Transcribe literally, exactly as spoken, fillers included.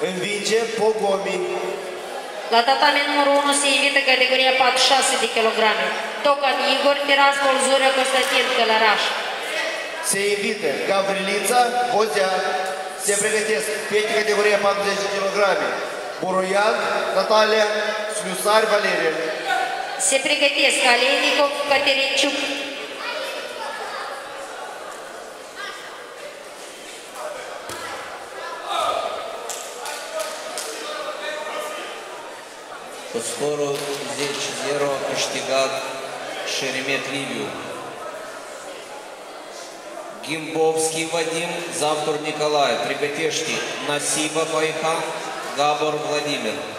învinge Pogomi. La tatame numărul unu se invită categoria patruzeci și șase de kilograme. Tocan Igor, Tiraspol, Zurea Constantin, Călăraș. Se invită Gavrilița, Bozea. Se pregătesc pe categoria patruzeci de kilograme. Buroian, Natalia, Slusar, Valeria. Se pregătesc Alenikov, Caterinciuc. Cu scorul zece zero a câștigat Șeremet Liviu. Gimbovski Vadim, Zavtur Nicolae. Pregătește Nasiba Paihan, Gabor Vladimir.